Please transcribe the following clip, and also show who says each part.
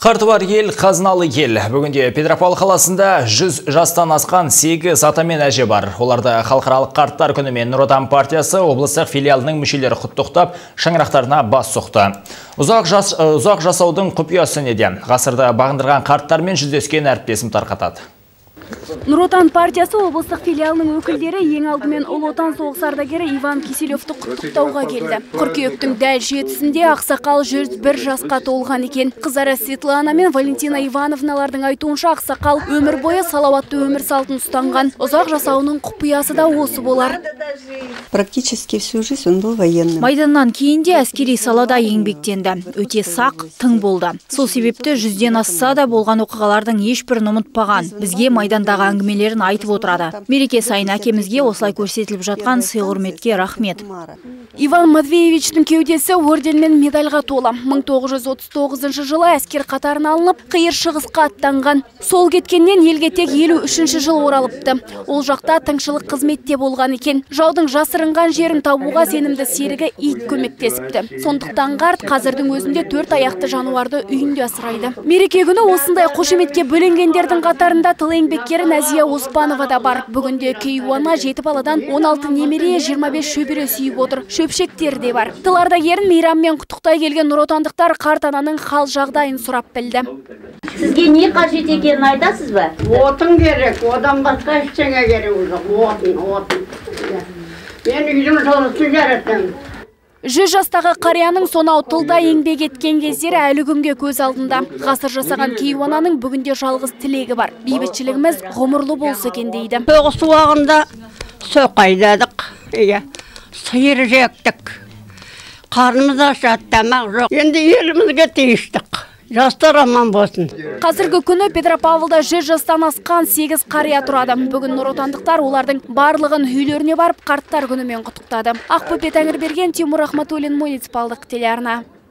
Speaker 1: Қарты бар ел, қазыналы ел. Бүгінде Петропавл қаласында 100 жастан асқан 8 ата мен әже бар. Оларды халықаралық қарттар күнімен Нұр Отан партиясы облыстық филиалының мүшелері құттықтап, шаңырақтарына бас соқты. Ұзақ жасаудың құпиясы неде? Ғасырда бағындырған қарттармен жүздескен әріптесім тарқатады.
Speaker 2: Нұр Отан партиясы облыстық филиалының өкілдері ең алдымен Ұлы Отан соғыс ардагері Иван Киселевті құттықтауға келді. Қыркүйектің дәл 7-сінде ақсақал 101 жасқа толған екен. Қызары Светлана мен Валентина Ивановналардың айтуынша ақсақал өмір бойы салауатты өмір салтын ұстанған. Ұзақ жасауының құпиясы да осы болар.
Speaker 3: Практически всю жизнь он был военным.
Speaker 2: Майданнан кейін де әскери салада еңбектенді. Өте сақ, тың болды. Сол себепті 100-ден асса да болған оқиғалардың ешбірін ұмытпаған. Бізге майдандағы әңгімелерін айтып отырады. Мереке сайын әкемізге осылай көрсетіліп жатқан сый-құрметке рахмет. Иван Матвеевичтің кеудесі орденмен медальға толы. 1939 жылы әскер қатарына алынып, қиыр шығысқа аттанған. Сол кеткеннен елге тек 53 жыл оралыпты. Ол жақта тыңшылық қызметте болған екен. Жаудың жасырынған жерін табуға сенімді серігі ит көмектесіпті. Сондықтан қарт қазірдің өзінде 4 аяқты жануарды үйінде асырайды. Мереке күні осындай қошеметке бөленгендердің қатарында тыл еңбеккері Назия Оспанова да бар. Бүгінде кейуана 7 баладан 16 немере, 25 шөбере сүйіп отыр. Шөпшектер де бар. Тыл ардагерін мейраммен құттықтай келген нұротандықтар қарт ананың хал жағдайын сұрап білді.
Speaker 4: Сізге не қажет екенін айтасыз ба?
Speaker 5: Отын керек, одан басқа ештеңе керек жоқ. Отын. Мен үйдің жолысын жараттым.
Speaker 2: 100 жастағы қарияның сонау тылда еңбек еткен кездері әлі күнге көз алдында. Ғасыр жасаған кейуананың бүгінде жалғыз тілегі бар. Бейбітшілігіміз ғұмырлы болса екен дейді.
Speaker 5: Соғыс уағында соқайдадық, сиыр жектік. Қарнымыз ашады, тамақ жоқ. Енді елімізге тиіштік. Жастар аман болсын.
Speaker 2: Қазіргі күні Петропавлда 100 жастан асқан 8 қария тұрады. Бүгін нұротандықтар олардың барлығын үйлеріне барып қарттар күнімен құттықтады. Ақбөпе Тәңірберген, Тимур Ахматуллин, муниципалдық телеарна.